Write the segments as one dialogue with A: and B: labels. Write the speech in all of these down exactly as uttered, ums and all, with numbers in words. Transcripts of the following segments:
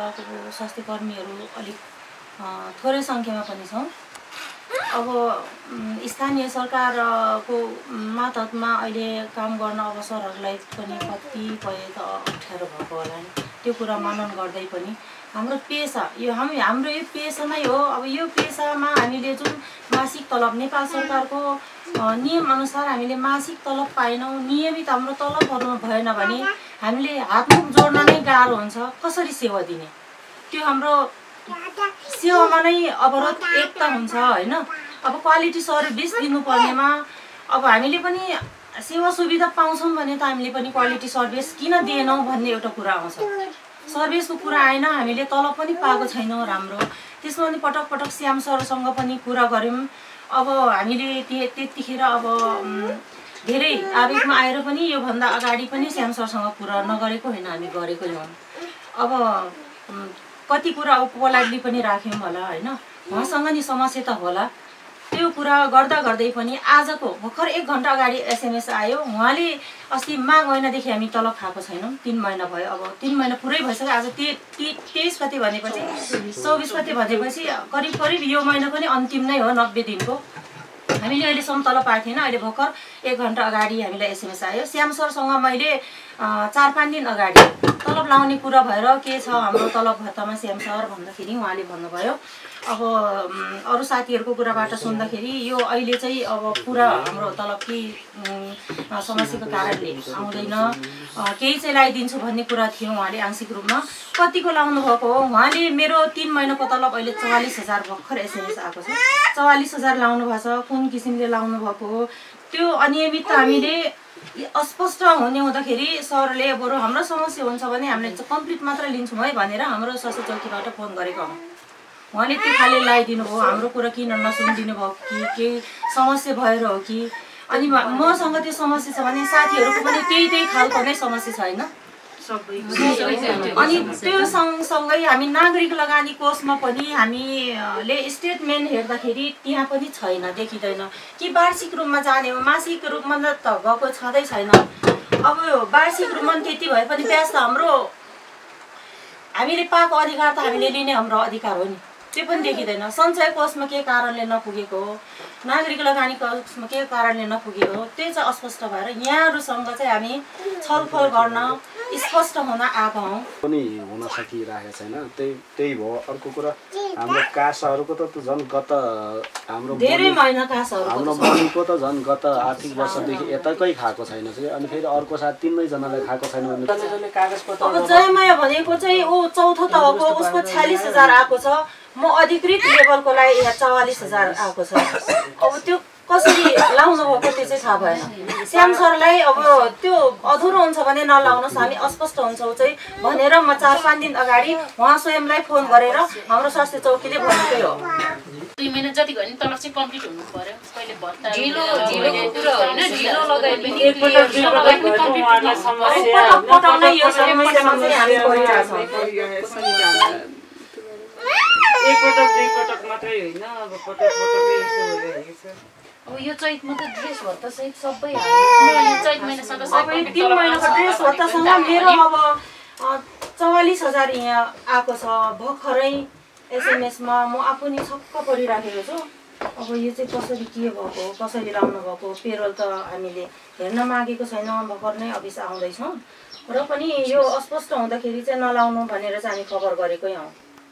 A: स्वास्थ्य कर्मीहरू अलिक थोरै सङ्ख्यामा पनि छौँ। अब स्थानीय सरकारको मातहतमा अहिले काम गर्न अवसरहरूलाई पनि कतिपय त अप्ठ्यारो भएको होला नि, त्यो कुरा मनन गर्दै पनि हाम्रो पेसा यो हामी हाम्रो यो पेसा नै हो। अब यो पेसामा हामीले जुन मासिक तलब नेपाल सरकारको नियम अनुसार हामीले मासिक तलब पाएनौँ, नियमित हाम्रो तलबहरू भएन भने हामीले हातमुख जोड्न नै गाह्रो हुन्छ। कसरी सेवा दिने, त्यो हाम्रो सेवामा नै अवरोध एक त हुन्छ होइन। अब क्वालिटी सर्भिस दिनुपर्नेमा अब हामीले पनि सेवा सुविधा पाउँछौँ भने त हामीले पनि क्वालिटी सर्भिस किन दिएनौँ भन्ने एउटा कुरा आउँछ। सर्भिसको कुरा आएन, हामीले तलब पनि पाएको छैनौँ राम्रो। त्यसमा पनि पटक पटक श्याम सरसँग पनि कुरा गऱ्यौँ। अब हामीले त्यतिखेर अब धेरै आवेगमा आएर पनि योभन्दा अगाडि पनि श्याम सरसँग कुरा नगरेको होइन, हामी गरेकै हौँ। अब कति कुरा पोलाइटली पनि राख्यौँ होला होइन, उहाँसँग नि समस्या त होला। त्यो कुरा गर्दा गर्दै पनि आजको भर्खर एक घन्टा अगाडि एसएमएस आयो, उहाँले अस्ति माघ महिनादेखि हामी तलब खाएको छैनौँ, तिन महिना भयो। अब तिन महिना पुरै भइसक्यो। आज ते तेइस गते भनेपछि चौबिस गते भनेपछि करिब करिब यो महिना पनि अन्तिम नै हो, नब्बे दिनको। हामीले अहिलेसम्म तलब पाएको थिएन। अहिले भर्खर एक घन्टा अगाडि हामीलाई एसएमएस आयो। श्याम सरसँग मैले चार पाँच दिन अगाडि तलब लाउने कुरा भएर के छ हाम्रो तलब भत्तामा श्याम सर भन्दाखेरि उहाँले भन्नुभयो अब अरू साथीहरूको कुराबाट सुन्दाखेरि यो अहिले चाहिँ अब पुरा हाम्रो तलब कि समस्याको कारणले आउँदैन, केही चाहिँ लगाइदिन्छु भन्ने कुरा थियो उहाँले आंशिक रूपमा। कतिको लाउनु भएको हो उहाँले? मेरो तिन महिनाको तलब अहिले चौवालिस हजार भर्खर एसएमएस आएको छ। चौवालिस हजार लाउनु भएको छ, कुन किसिमले लाउनु भएको हो त्यो अनियमित हामीले अस्पष्ट हुने हुँदाखेरि सरले बरु हाम्रो समस्या हुन्छ भने हामीले कम्प्लिट मात्र लिन्छौँ है भनेर हाम्रो स्वास्थ्य चौकीबाट फोन गरेको हो। उहाँले त्यो खाले लगाइदिनु भयो, हाम्रो कुरा किन नसुनिदिनु भयो कि के समस्या भएर हो कि? अनि मसँग त्यो समस्या छ भने साथीहरूको पनि त्यही त्यही खालको नै समस्या छ होइन। अनि त्यो सँगसँगै हामी नागरिक लगानी कोषमा पनि हामीले स्टेटमेन्ट हेर्दाखेरि त्यहाँ पनि छैन, देखिँदैन कि वार्षिक रूपमा जाने हो, मासिक रूपमा त गएको छँदै छैन। अब वार्षिक रूपमा त्यति भए पनि ब्याज त हाम्रो हामीले पाएको अधिकार त हामीले लिने हाम्रो अधिकार हो नि, त्यो पनि देखिँदैन। सञ्चय कोषमा के कारणले नपुगेको हो, नागरिक लगानी कोषमा के कारणले नपुगेको हो, त्यो चाहिँ अस्पष्ट भएर यहाँहरूसँग चाहिँ हामी छलफल गर्न स्पष्ट हुन आएको हौँ।
B: पनि हुन सकिरहेको छैन, त्यही त्यही भयो। अर्को कुरा हाम्रो कासाहरूको त झन् गत हाम्रो
A: धेरै महिना कासाहरू
B: हाम्रो बनीको त झन् गत आर्थिक वर्षदेखि यताकै खाएको छैन चाहिँ। अनि फेरि अर्को साथ तिनैजनालाई खाएको छैन भने कागजपत्र
A: अब जयमाया भनेको चाहिँ ऊ चौथो तहको, उसको छ्यालिस हजार आएको छ, म अधिकृत लेभलको लागि यहाँ चौवालिस हजार आएको छ। अब त्यो कसरी लाउनु भएको त्यो चाहिँ थाहा भएन। श्याम सरलाई अब त्यो अधुरो हुन्छ भने नलाउनुहोस्, हामी अस्पष्ट हुन्छौँ चाहिँ भनेर म चार पाँच दिन अगाडि उहाँ स्वयंलाई फोन गरेर हाम्रो स्वास्थ्य चौकीले भनेकै हो।
C: दुई महिना जति भयो नि तलब चाहिँ कम्प्लिट हुनु पर्यो। कहिले भत्ता
D: ढिलो ढिलोको कुरा होइन, ढिलो लगाए पनि
A: एकपटक पटाउनै यो समस्यामा चाहिँ हामी परिरहेछौँ।
E: एकपटक दुईपटक मात्रै होइन, अब पटक पटकै यस्तो भइरहेको छ।
D: अब यो चैतमा त ड्रेस भत्ता सहित सबै
C: चैत महिनासँग
A: सबै तिन महिनाको ड्रेस भत्तासँग मेरो अब चौवालिस हजार यहाँ आएको छ भर्खरै एसएमएसमा। म आफू नि छक्क परिराखेको छु। अब यो चाहिँ कसरी के भएको, कसरी लाउनु भएको, पेरोल त हामीले हेर्न मागेको छैन, भर्खर नै अफिस आउँदैछौँ र पनि यो अस्पष्ट हुँदाखेरि चाहिँ नलाउनु भनेर चाहिँ हामी खबर गरेकै हौँ।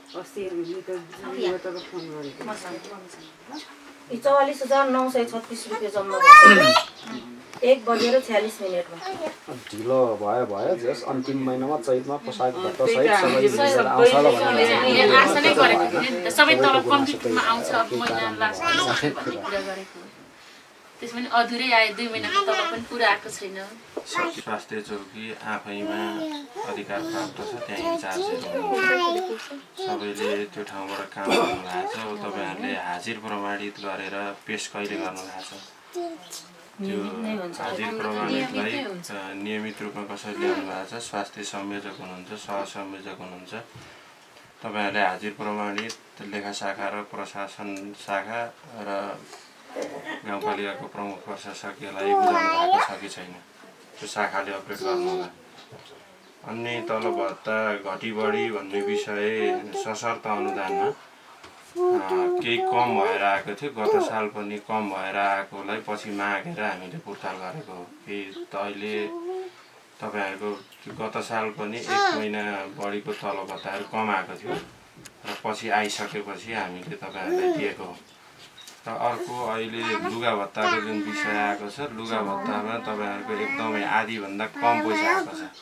A: चौवालिस हजार नौ सय छत्तिस रुपियाँ जम्मा भएको एक बजेर छ्यालिस मिनटमा।
B: ढिलो भयो भयो जस अन्तिम महिनामा चैतमा पोसाक भत्ता सहित सबै मिलेर आउँछ होला भन्ने
C: आशा नै गरेको थिएँ नि त, सबै तलब कम्प्लिटमा आउँछ महिना लास्ट भन्ने कुरा गरेको। त्यसमा नि अधुरै आयो, दुई महिनाको तलब पनि पुरा आएको छैन।
F: स्वास्थ्य चौकी आफैमा अधिकार प्राप्त छ, त्यहाँ इन्चार्जहरू हुनुहुन्छ, सबैले त्यो ठाउँबाट काम गर्नुभएको छ। अब तपाईँहरूले हाजिर प्रमाणित गरेर पेस कहिले गर्नुभएको छ? त्यो हाजिर प्रमाणितलाई नियमित रूपमा कसरी ल्याउनु भएको छ? स्वास्थ्य संयोजक हुनुहुन्छ, सहसंयोजक हुनुहुन्छ, तपाईँहरूले हाजिर प्रमाणित लेखा शाखा र प्रशासन शाखा र गाउँपालिकाको प्रमुख प्रशासकलाई बुझाउनु भएको छ कि छैन? त्यो शाखाले अपरेट गर्नु होला। अन्य तलब भत्ता घटी बढी भन्ने विषय सशर्त अनुदानमा केही कम भएर आएको थियो। गत साल पनि कम भएर आएकोलाई पछि मागेर हामीले पुर्ताल गरेको हो। केही त अहिले तपाईँहरूको गत साल पनि एक महिना बढीको तलब भत्ताहरू कम आएको थियो र पछि आइसकेपछि हामीले तपाईँहरूलाई दिएको हो। र अर्को अहिले लुगा भत्ताको जुन विषय आएको छ, लुगा भत्तामा तपाईँहरूको एकदमै आधीभन्दा कम पैसा आएको छ।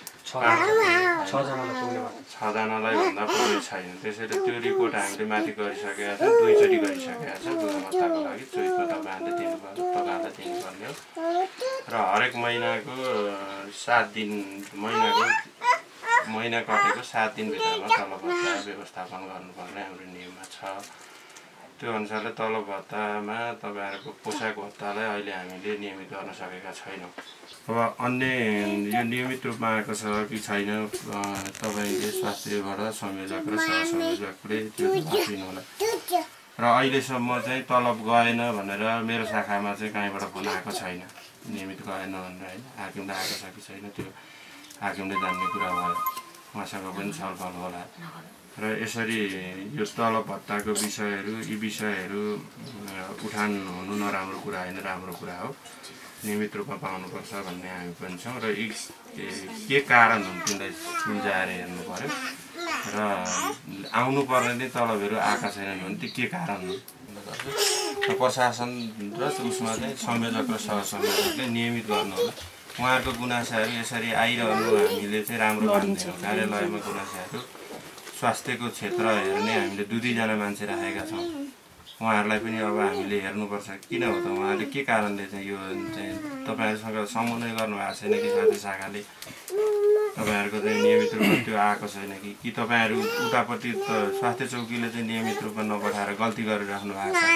F: छजनालाई भन्दा पुग्ने छैन। त्यसैले त्यो रिपोर्ट हामीले माथि गरिसकेका छौँ, दुईचोटि गरिसकेका छौँ। लुगा भत्ताको लागि चोइसमा तपाईँहरूले दिनुपर्छ, तपाईँहरूलाई दिनुपर्ने हो। र हरेक महिनाको सात दिन महिनाको महिना कटेको सात दिनभित्रमा तलब भत्ता व्यवस्थापन गर्नुपर्ने हाम्रो नियममा छ। त्यो अनुसारले तलब भत्तामा तपाईँहरूको पोसाक भत्तालाई अहिले हामीले नियमित गर्न सकेका छैनौँ। अब अन्य यो नियमित रूपमा आएको छ कि छैन तपाईँले स्वास्थ्यबाट संयोजक र सहसंयोजकले त्यो दिनु होला। र अहिलेसम्म चाहिँ तलब गएन भनेर मेरो शाखामा चाहिँ कहीँबाट फोन आएको छैन, नियमित गएन भनेर होइन। हाकिमले आएको छ कि छैन त्यो हाकिमले जान्ने कुरा भयो, उहाँसँग पनि छलफल होला। र यसरी यो तलब भत्ताको विषयहरू यी विषयहरू उठान हुनु नराम्रो कुरा होइन, राम्रो कुरा हो। नियमित रूपमा पाउनुपर्छ भन्ने हामी पनि छौँ। र यी के कारण हुन् तिनलाई सुल्झाएर हेर्नु पऱ्यो। र आउनुपर्ने नै तलबहरू आएका छैनन् भने त्यो के कारण हुन्। प्रशासन र उसमा चाहिँ संयोजक र सहसंयोजकले नियमित गर्नु होला। उहाँहरूको गुनासाहरू यसरी आइरहनु हामीले चाहिँ राम्रो मान्दैनौँ। कार्यालयमा गुनासाहरू स्वास्थ्यको क्षेत्र हेर्ने हामीले दुई दुईजना मान्छे राखेका छौँ। उहाँहरूलाई पनि अब हामीले हेर्नुपर्छ किन हो त, उहाँले के कारणले चाहिँ यो चाहिँ तपाईँहरूसँग समन्वय गर्नुभएको छैन कि स्वास्थ्य शाखाले तपाईँहरूको चाहिँ नियमित रूपमा त्यो आएको छैन कि कि तपाईँहरू उतापट्टि त स्वास्थ्य चौकीले चाहिँ नियमित रूपमा नपठाएर गल्ती गरिराख्नु भएको छ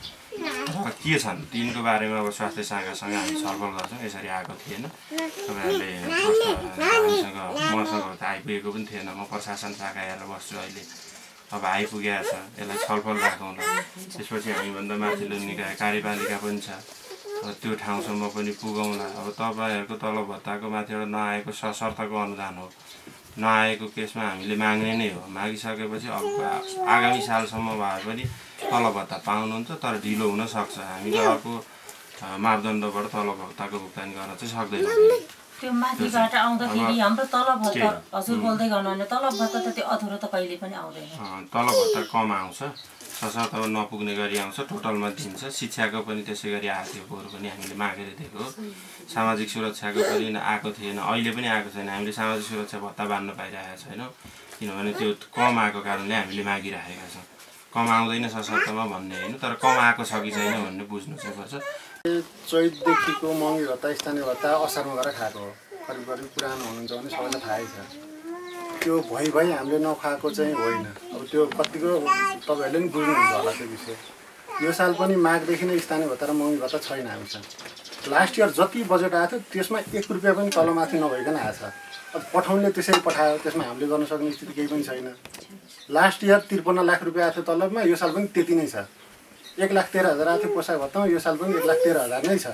F: कि के छन् तिनको बारेमा अब स्वास्थ्य शाखासँग हामी छलफल गर्छौँ। यसरी आएको थिएन, तपाईँहरूले हामीसँग मसँग त आइपुगेको पनि थिएन। म प्रशासन शाखा हेरेर बस्छु अहिले, अब आइपुगेको छ, यसलाई छलफल राखौँ न। त्यसपछि हामीभन्दा माथिल्लो निकाय कार्यपालिका पनि छ, अब त्यो ठाउँसम्म पनि पुगौँला। अब तपाईँहरूको तलब भत्ताको माथिबाट नआएको सशर्तको अनुदान हो, नआएको केसमा हामीले माग्ने नै हो। मागिसकेपछि अब आगामी सालसम्म भए पनि तलब भत्ता पाउनुहुन्छ, तर ढिलो हुनसक्छ। हामीले अर्को मापदण्डबाट तलब भत्ताको भुक्तानी गर्न चाहिँ सक्दैनौँ।
A: त्यो माथिबाट आउँदाखेरि हाम्रो तलब भत्ता हजुर बोल्दै गर्नु भने तलब भत्ता त त्यो अधुरो त कहिले पनि आउँदैन।
F: तलब भत्ता कम आउँछ, सशर्त नपुग्ने गरी आउँछ, टोटलमा दिन्छ। शिक्षाको पनि त्यसै गरी आएको थियो, पोहोर पनि हामीले मागेर दिएको। सामाजिक सुरक्षाको पनि आएको थिएन, अहिले पनि आएको छैन। हामीले सामाजिक सुरक्षा भत्ता बाँड्न पाइरहेका छैनौँ, किनभने त्यो कम आएको कारणले हामीले मागिराखेका छौँ। कम आउँदैन सशर्तमा भन्ने होइन, तर कम आएको छ कि छैन भन्ने बुझ्नु चाहिँ पर्छ।
B: चैतदेखिको महँगी भत्ता स्थानीय भत्ता असारमा गएर खाएको हो। करिब करिब पुरानो हुनुहुन्छ भने सबैलाई थाहै छ। त्यो भइ भइ हामीले नखाएको चाहिँ होइन। अब त्यो कतिको तपाईँहरूले पनि बुझ्नुहुन्छ होला त्यो विषय। यो साल पनि माघदेखि नै स्थानीय भत्ता र महँगी भत्ता छैन हामीसँग। लास्ट इयर जति बजेट आएको थियो त्यसमा एक रुपियाँ पनि तलमाथि नभइकन आएछ। अब पठाउनेले त्यसरी पठायो, त्यसमा हामीले गर्न सक्ने स्थिति केही पनि छैन। लास्ट इयर त्रिपन्न लाख रुपियाँ आएको थियो तलबमा, यो साल पनि त्यति नै छ। एक लाख तेह्र हजार आएको थियो पोसाक भत्तामा, यो साल पनि एक लाख तेह्र हजार नै छ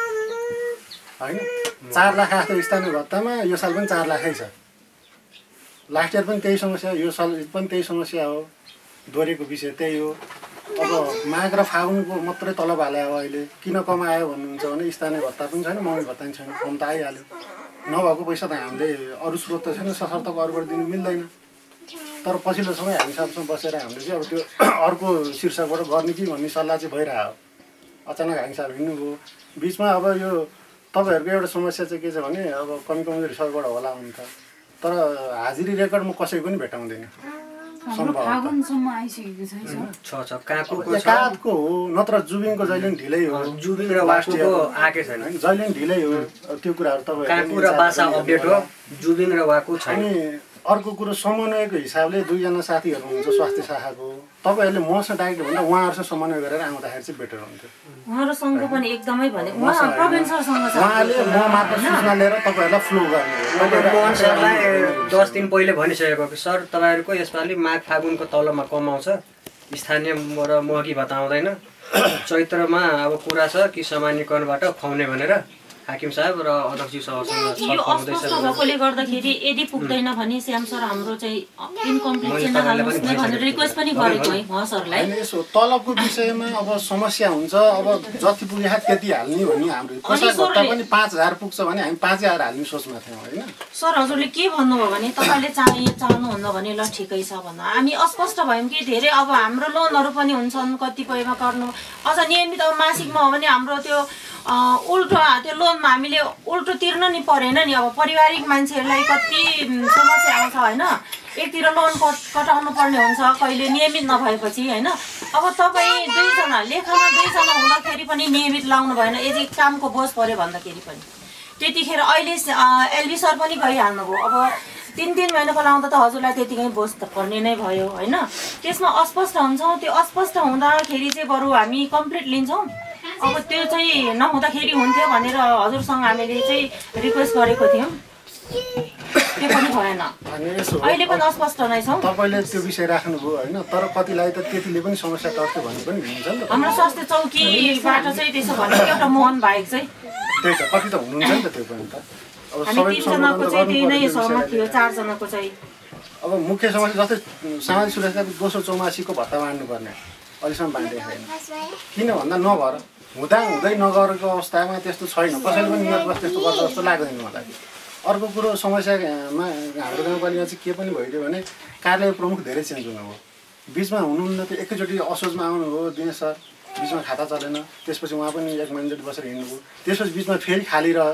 B: होइन। चार लाख आएको थियो स्थानीय भत्तामा, यो साल पनि चार लाखै छ। लास्ट इयर पनि त्यही समस्या, यो साल पनि त्यही समस्या हो। दोहोरेको विषय त्यही हो। अब माघ र फागुनको मात्रै तलब हाल्यो अब अहिले किन कम आयो भन्नुहुन्छ भने स्थानीय भत्ता पनि छैन, महँगी भत्ता पनि छैन। कम त आइहाल्यो, नभएको पैसा त हामीले अरू स्रोत त छैन, सशर्तको अरूबाट दिनु मिल्दैन। तर पछिल्लो समय हामी सबसँग बसेर हामीले चाहिँ अब त्यो अर्को शीर्षकबाट गर्ने कि भन्ने सल्लाह चाहिँ भइरह्यो। अचानक हामी साहब हिँड्नुभयो बिचमा। अब यो तपाईँहरूको एउटा समस्या चाहिँ के छ भने अब कमी कमजोरी सबैबाट होला हुन्छ, तर हाजिरी रेकर्ड म कसैको पनि भेटाउँदैन। एकाधको हो, नत्र जुबिङको जहिले पनि ढिलै हो।
G: जुबिङ र वास्टुको आएकै छैन,
B: जहिले पनि ढिलै हो। त्यो कुराहरू
G: तपाईँको र बासा अपडेट हो, जुबिङ र वाको छैन।
B: अनि अर्को कुरो समन्वयको हिसाबले दुईजना साथीहरू हुनुहुन्छ स्वास्थ्य शाखाको, तपाईँहरूले मसँग डाइरेक्ट भन्दा उहाँहरूसँग समन्वय गरेर आउँदाखेरि चाहिँ बेटर हुन्थ्यो।
A: उहाँहरूसँग पनि एकदमै भने उहाँ प्रवीण सरसँग छ,
B: उहाँले म मात्र सूचना लिएर तपाईँहरूलाई फ्लो गर्ने।
G: मैले मोहन सरलाई दस दिन पहिले भनिसकेको कि सर तपाईँहरूको यसपालि माघ फागुनको तलबमा कम आउँछ, स्थानीय र महँगी भत्ता आउँदैन। चैत्रमा अब कुरा छ कि सामान्यकरणबाट खुवाउने भनेर हाकिम साहब र अध्यक्षज्यू सबसँग
A: यो
G: छलफल हुँदैछ
A: अस्पष्ट भएकोले गर्दाखेरि यदि पुग्दैन भने श्याम सर हाम्रो चाहिँ इन्कम्प्लिट चाहिँ नहाल्नुहोस् न भनेर रिक्वेस्ट पनि गरेको है उहाँ सरलाई।
B: होइन यसो तलबको विषयमा अब समस्या हुन्छ, अब जति पुगे त्यति हाल्ने भन्ने हाम्रो पोसाक भत्ता पनि पाँच हजार पुग्छ भने हामी पाँच हजार हाल्ने सोचमा थियौँ होइन।
A: सर हजुरले के भन्नुभयो भने तपाईँले चाहे चाहनुहुन्न भने ल ठिकै छ भन्नु। हामी अस्पष्ट भयौँ कि धेरै अब हाम्रो लोनहरू पनि हुन्छन् कतिपयमा गर्नु अझ नियमित अब मासिकमा हो भने हाम्रो त्यो उल्टो त्यो लोनमा हामीले उल्टो तिर्न नि परेन नि। अब पारिवारिक मान्छेहरूलाई कति समस्या आउँछ होइन, एकतिर लोन कट कटाउनु पर्ने हुन्छ कहिले नियमित नभएपछि होइन। अब तपाईँ दुईजना लेखामा दुईजना हुँदाखेरि पनि नियमित लाउनु भएन, यदि कामको बोझ पऱ्यो भन्दाखेरि पनि त्यतिखेर अहिले एलबी सर पनि गइहाल्नुभयो। अब तिन तिन महिनाको लाउँदा त हजुरलाई त्यतिकै बोझ त पर्ने नै भयो होइन। त्यसमा अस्पष्ट हुन्छौँ, त्यो अस्पष्ट हुँदाखेरि चाहिँ बरु हामी कम्प्लिट लिन्छौँ। अब त्यो चाहिँ नहुँदाखेरि हुन्थ्यो भनेर हजुरसँग हामीले चाहिँ रिक्वेस्ट गरेको थियौँ, त्यो पनि भएन। अहिले पनि अस्पष्ट नै छौँ।
B: तपाईँले त्यो विषय राख्नुभयो होइन, तर कतिलाई त त्यतिले पनि समस्या टर्थ्यो भन्ने पनि हुन्छ नि त।
A: हाम्रो स्वास्थ्य चौकीबाट चाहिँ त्यसो भनेको एउटा मोहन बाहेक चाहिँ
B: त्यही त कति त हुनुहुन्छ नि त त्यो पनि त। अब
A: हामी तिनजनाको चाहिँ त्यही नै सहमत थियो, चारजनाको चाहिँ
B: अब मुख्य समस्या जस्तै सामाजिक सुरक्षाको दोस्रो चौमासीको भत्ता बाँड्नुपर्ने अहिलेसम्म बाँडेको छैन। किन भन्दा नभएर हुँदा हुँदै नगरेको अवस्थामा त्यस्तो छैन, कसैले पनि नियत त्यस्तो गर्छ जस्तो लाग्दैन मलाई। अर्को कुरो समस्यामा हाम्रो गाउँपालिका चाहिँ के पनि भइदियो भने कार्यालय प्रमुख धेरै चेन्ज हुनुभयो। बिचमा हुनुहुन्न त्यो एकैचोटि असोजमा आउनुभयो दिनेश सर, बिचमा खाता चलेन, त्यसपछि उहाँ पनि एक महिनाचोटि बसेर हिँड्नुभयो। त्यसपछि बिचमा फेरि खाली रह्यो,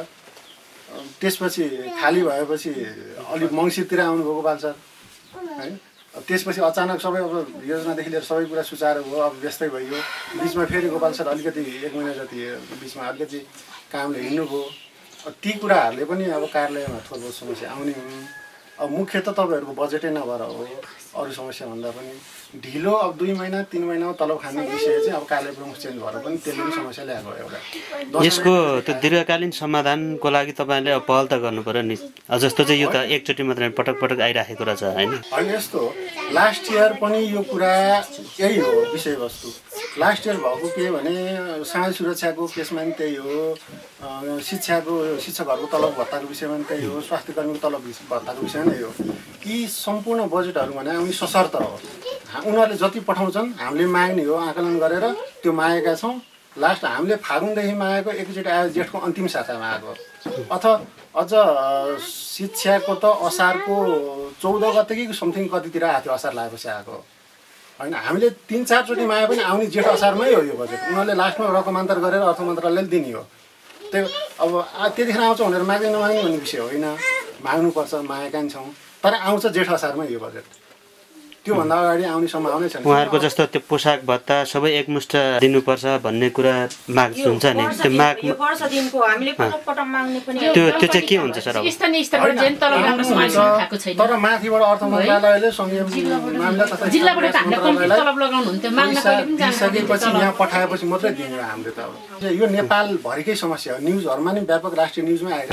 B: त्यसपछि खाली भएपछि अलिक मङ्सिरतिर आउनुभयो गोपाल सर होइन। त्यसपछि अचानक सबै अब योजनादेखि लिएर सबै कुरा सुचारू भयो, अब व्यस्तै भइयो। बिचमा फेरि गोपाल सर अलिकति एक महिना जति बिचमा अलिकति कामले हिँड्नुभयो। ती कुराहरूले पनि अब कार्यालयमा थोर बहुत समस्या आउने हुन्। अब मुख्य त तपाईँहरूको बजेटै नभएर हो, अरू समस्या भन्दा पनि ढिलो अब दुई महिना तिन महिनामा तलब खाने विषय चाहिँ अब कार्यालय प्रमुख चेन्ज भएर पनि त्यसले पनि समस्या ल्याएको एउटा।
H: यसको त्यो दीर्घकालीन समाधानको लागि तपाईँले अब पहल त गर्नु पर्यो नि। जस्तो चाहिँ यो त एकचोटि मात्रै पटक पटक आइराखेको रहेछ होइन।
B: होइन यस्तो लास्ट इयर पनि यो कुरा यही हो विषयवस्तु। लास्ट इयर भएको के भने सामाजिक सुरक्षाको केसमा पनि त्यही हो, शिक्षाको शिक्षकहरूको तलब भत्ताको विषयमा पनि त्यही हो, स्वास्थ्य कर्मीको तलब भत्ताको विषयमा नै हो। यी सम्पूर्ण बजेटहरू भने आउने सशर्त हो, उनीहरूले जति पठाउँछन् हामीले माग्ने हो, आकलन गरेर त्यो मागेका छौँ। लास्ट हामीले फागुनदेखि मागेको एकैचोटि आयो जेठको अन्तिम सातामा आएको, अथवा अझ शिक्षाको त असारको चौध गते कि समथिङ कतितिर आएको थियो, असार लागेपछि आएको होइन। हामीले तिन चारचोटि मागे पनि आउने जेठ असारमै हो यो बजेट। उनीहरूले लास्टमा रकमान्तर गरेर अर्थ मन्त्रालयले दिने हो। त्यो अब त्यतिखेर आउँछ भनेर माग्दै नमाग्ने भन्ने विषय होइन, माग्नुपर्छ, मागेका पनि छौँ, तर आउँछ जेठ असारमै यो बजेट। त्योभन्दा अगाडि आउने सम्भावना छैन।
H: उहाँहरूको जस्तो त्यो पोसाक भत्ता सबै एकमुष्ट दिनुपर्छ भन्ने कुरा माग हुन्छ नि, त्यो माग
A: वर्ष दिनको हामीले पटक पटक माग्ने पनि
H: त्यो त्यो चाहिँ के हुन्छ सर? अब
C: स्थानीय स्तरबाट चाहिँ तलब राम्रो समायोजन भएको छैन,
B: तर माथिबाट अर्थ मन्त्रालयले संयम मामला तथा
C: जिल्लाबाट त हामीले कम्ती तलब लगाउनु हुन्थ्यो, माग्न कहिले पनि जानु
B: दिइसकेपछि यहाँ पठाएपछि मात्रै दिने हो हामीले त। अब यो नेपालभरिकै समस्या हो, न्युजहरूमा नि व्यापक राष्ट्रिय न्युजमै आएको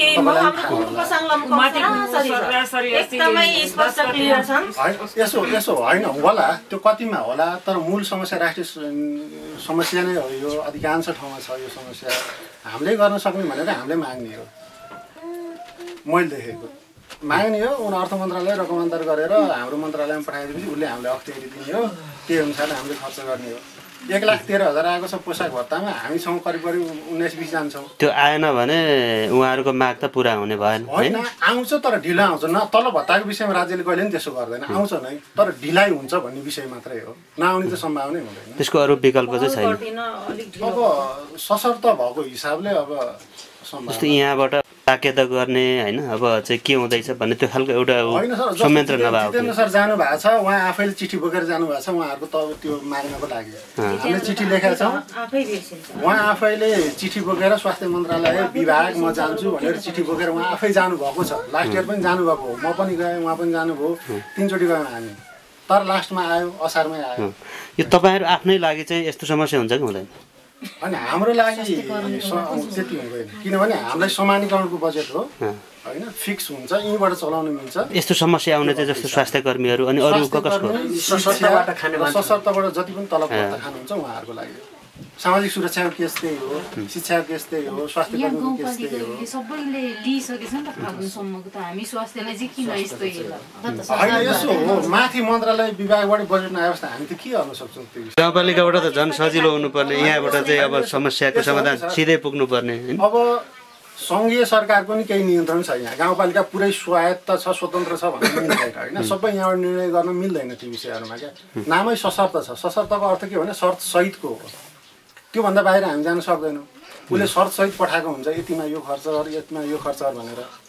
A: एकदमै स्पष्ट क्लियर छन्।
B: यसो यसो होइन होला, त्यो कतिमा होला, तर मूल समस्या राष्ट्रिय समस्या नै हो यो, अधिकांश ठाउँमा छ यो समस्या। हामीले गर्न सक्ने भनेर हामीले माग्ने हो, मैले देखेको माग्ने हो। उनी अर्थ मन्त्रालय रकमान्तर गरेर हाम्रो मन्त्रालयमा पठाएपछि उसले हामीले अख्तियारी दिने हो, त्यही अनुसारले हामीले खर्च गर्ने हो। एक लाख तेह्र हजार आएको छ पोसाक भत्तामा, हामीसँग करिब करिब उन्नाइस बिस जान्छौँ।
H: त्यो आएन भने उहाँहरूको माग त पुरा हुने भएन
B: होइन। आउँछ तर ढिलो आउँछ न, तलब भत्ताको विषयमा राज्यले कहिले पनि त्यसो गर्दैन, आउँछ नै तर ढिलाइ हुन्छ भन्ने विषय मात्रै हो, नआउने त सम्भावनै हुँदैन।
H: त्यसको अरू विकल्प चाहिँ छैन।
B: अब सशर्त भएको हिसाबले अब
H: जस्तो यहाँबाट ताकेता गर्ने होइन, अब चाहिँ के हुँदैछ भन्ने त्यो खालको एउटा संयन्त्र नभएको।
B: जितेन्द्र सर जानु भएको छ, उहाँ आफैले चिठी बोकेर जानुभएको छ उहाँहरूको त त्यो माग्नको लागि। हामीले चिठी लेखेका छौँ, उहाँ आफैले चिठी बोकेर स्वास्थ्य मन्त्रालय विभाग म जान्छु भनेर चिठी बोकेर उहाँ आफै जानुभएको छ। लास्ट इयर पनि जानुभएको हो, म पनि गएँ, उहाँ पनि जानुभयो, तिनचोटि गयौँ हामी, तर लास्टमा आयो, असारमै आयो।
H: यो तपाईँहरू आफ्नै लागि चाहिँ यस्तो समस्या हुन्छ कि हुँदैन?
B: अनि हाम्रो लागि त्यति हुँदैन, किनभने हामीलाई समानीकरणको बजेट हो होइन, फिक्स हुन्छ, यहीँबाट चलाउनु मिल्छ।
H: यस्तो समस्या आउने चाहिँ जस्तो स्वास्थ्य कर्मीहरू अनि अरू कसको
B: सशर्तबाट जति पनि तलब भत्ता खानुहुन्छ उहाँहरूको लागि। सामाजिक सुरक्षाको केस त्यही हो, शिक्षाको केस त्यही हो, स्वास्थ्य
D: यहाँ
B: कर्मीको केस त्यही हो।
D: गाउँपालिकाले सबैले लिइसकेछ नि त फागुनसम्मको त हामी स्वास्थ्यलाई चाहिँ किन यस्तो हेर्ला
B: होइन यसो हो, माथि मन्त्रालय विभागबाट बजेट नआएपछि त हामी त के गर्न सक्छौँ त्यो विषय।
H: गाउँपालिकाबाट त झन् सजिलो हुनुपर्ने, यहाँबाट चाहिँ अब समस्याको समाधान सिधै पुग्नुपर्ने होइन।
B: अब सङ्घीय सरकारको नि केही नियन्त्रण छ यहाँ, गाउँपालिका पुरै स्वायत्त छ, स्वतन्त्र छ भन्ने मिल्दैन होइन। सबै यहाँबाट निर्णय गर्न मिल्दैन ती विषयहरूमा क्या। नामै सशर्त छ, सशर्तको अर्थ के हो भने शर्त सहितको हो, त्योभन्दा बाहिर हामी जान सक्दैनौँ। उसले शर्त सहित पठाएको हुन्छ, यतिमा यो खर्च गर, यतिमा यो खर्च गर भनेर।